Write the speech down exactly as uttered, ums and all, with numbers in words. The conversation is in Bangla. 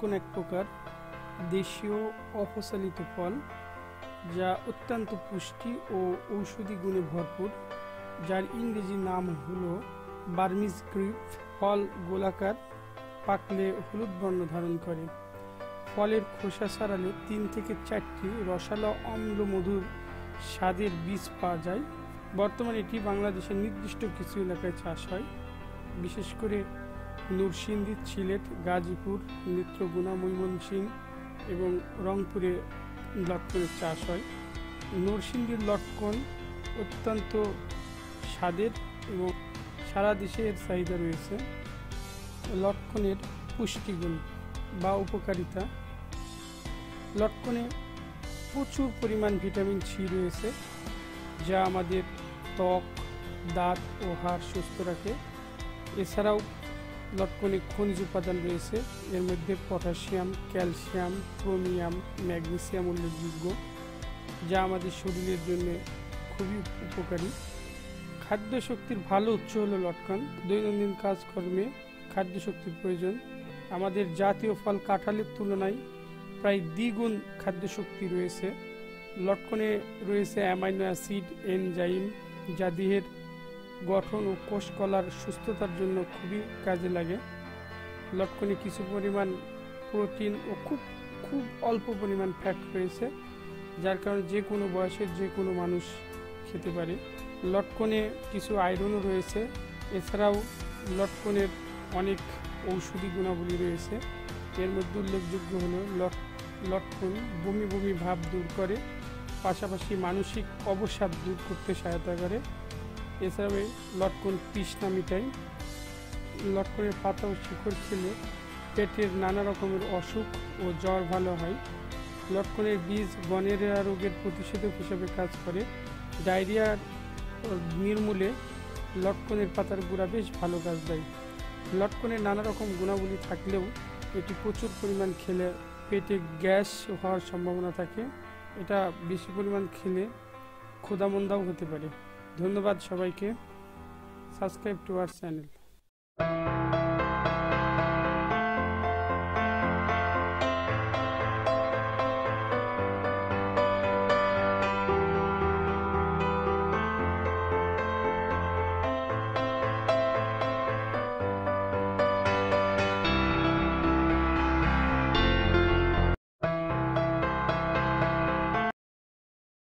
লটকন এক প্রকার দেশীয় অপসালিত ফল, যা অত্যন্ত পুষ্টি ও ঔষধি গুণে ভরপুর, যার ইংরেজি নাম হলো বার্মিজ গ্রিপ। ফল গোলাকার, পাকলে হলুদ বর্ণ ধারণ করে। ফলের খোসা ছাড়ালে তিন থেকে চারটি রসালো অম্ল মধুর স্বাদের বীজ পাওয়া যায়। বর্তমানে এটি বাংলাদেশের নির্দিষ্ট কিছু এলাকায় চাষ হয়, বিশেষ করে নরসিংদী, সিলেট, গাজীপুর, নেত্রকোনা, ময়মনসিংহ এবং রংপুরে লটকনের চাষ হয়। নরসিংদীর লটকন অত্যন্ত স্বাদের এবং সারা দেশে এর চাহিদা রয়েছে। লটকনের পুষ্টিগুণ বা উপকারিতা: লটকনে প্রচুর পরিমাণ ভিটামিন সি রয়েছে, যা আমাদের ত্বক, দাঁত ও হাড় সুস্থ রাখে। এছাড়াও লটকনে খনিজ উপাদান রয়েছে, এর মধ্যে পটাশিয়াম, ক্যালসিয়াম, ক্রোমিয়াম, ম্যাগনেসিয়াম উল্লেখযোগ্য, যা আমাদের শরীরের জন্য খুবই উপকারী। খাদ্য শক্তির ভালো উৎস হলো লটকন। দৈনন্দিন কাজকর্মে খাদ্য শক্তির প্রয়োজন। আমাদের জাতীয় ফল কাঁঠালের তুলনায় প্রায় দ্বিগুণ খাদ্য শক্তি রয়েছে। লটকনে রয়েছে অ্যামাইনো অ্যাসিড, এনজাইম, যা দেহের গঠন ও কোষকলার সুস্থতার জন্য খুবই কাজে লাগে। লটকনে কিছু পরিমাণ প্রোটিন ও খুব খুব অল্প পরিমাণ ফ্যাট রয়েছে, যার কারণে যে কোনো বয়সের যে কোনো মানুষ খেতে পারে। লটকনে কিছু আয়রনও রয়েছে। এছাড়াও লটকনের অনেক ঔষধি গুণাবলী রয়েছে। এর মধ্যে উল্লেখযোগ্য হলো লটকন বমি বমি ভাব দূর করে, পাশাপাশি মানসিক অবসাদ দূর করতে সহায়তা করে। এছাড়াও লটকন তৃষ্ণা মিটায়। লটকনের পাতা ও শিকড় খেলে পেটের নানা রকমের অসুখ ও জ্বর ভালো হয়। লটকনের বীজ গনোরিয়া রোগের প্রতিষেধক হিসেবে কাজ করে। ডায়রিয়া নির্মূলে লটকনের পাতার গুঁড়া বেশ ভালো কাজ দেয়। লটকনের নানা রকম গুণাবলী থাকলেও এটি প্রচুর পরিমাণ খেলে পেটে গ্যাস হওয়ার সম্ভাবনা থাকে। এটা বেশি পরিমাণ খেলে ক্ষুধামন্দাও হতে পারে। ধন্যবাদ সবাইকে। Subscribe to our channel.